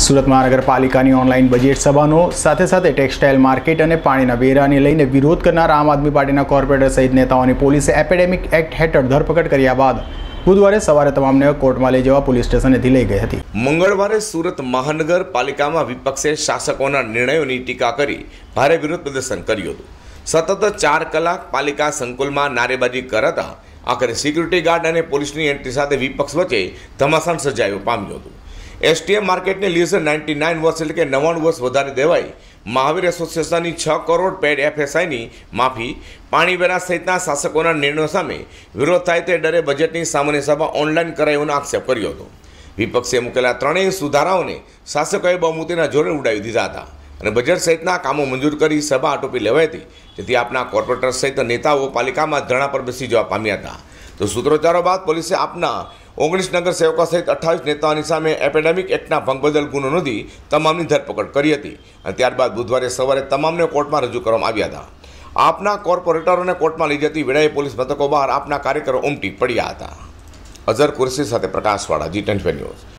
સુરત મહાનગરપાલિકાની online budget સભાનો સાથે સાથે ટેક્સટાઇલ માર્કેટ અને પાણીના વેરાને લઈને વિરોધ કરનાર આમ આદમી પાર્ટીના કોર્પોરેટર સહિત નેતાઓની પોલીસે એપિડેમિક એક્ટ હેઠળ ધરપકડ કર્યા બાદ બુધવારે સવારે તમામને કોર્ટમાં લઈ જવા પોલીસ સ્ટેશનેથી લઈ ગઈ હતી। મંગળવારે સુરત મહાનગરપાલિકામાં વિપક્ષે શાસકોના નિર્ણયોની ટીકા કરી ભારે વિરોધ પ્રદર્શન કર્યું હતું। સતત 4 કલાક પાલિકા સંકુલમાં નારેબાજી કરતા આખરે સિક્યુરિટી ગાર્ડ અને પોલીસની એન્ટ્રી સાથે વિપક્ષ વચ્ચે ધમાસાણ સર્જાયો પામ્યું હતું। એસટીએમ માર્કેટને લીઝ 99 વર્ષ એટલે કે 99 વર્ષ વધારી દેવાઈ। મહાવીર એસોસિએશનની 6 કરોડ પેડ એફએસઆઈની માફી, પાણીવેરા સહિતના શાસકોના નિર્ણયો સામે વિરોધ થાય તે ડરે બજેટની સામાન્ય સભા ઓનલાઈન કરાયોનો આક્ષેપ કર્યો હતો। વિપક્ષે મૂકેલા ત્રણેય સુધારાઓને શાસકોએ બહુમતીના જોરે ઉડાવી દીધા હતા અને બજેટ સહિતના કામો મંજૂર કરી સભા આટોપી લેવાઈ હતી, જેથી આપના કોર્પોરેટર સહિત નેતાઓ પાલિકામાં ધરણા પર બેસી જવા પામ્યા હતા। તો સૂત્રોચ્ચારો બાદ પોલીસે આપના 19 નગર સેવકો સહિત 28 નેતાઓની સામે એપિડેમિક એક્ટના ભંગ બદલ ગુનો નોંધી તમામની ધરપકડ કરી હતી અને ત્યારબાદ બુધવારે સવારે તમામને કોર્ટમાં રજૂ કરવામાં આવ્યા હતા। આપના કોર્પોરેટરોને કોર્ટમાં લઈ જતી વેળાએ પોલીસ મથકો બહાર આપના કાર્યકરો ઉમટી પડ્યા હતા। અઝર કુરેશી સાથે પ્રકાશવાળા, G24 ન્યૂઝ।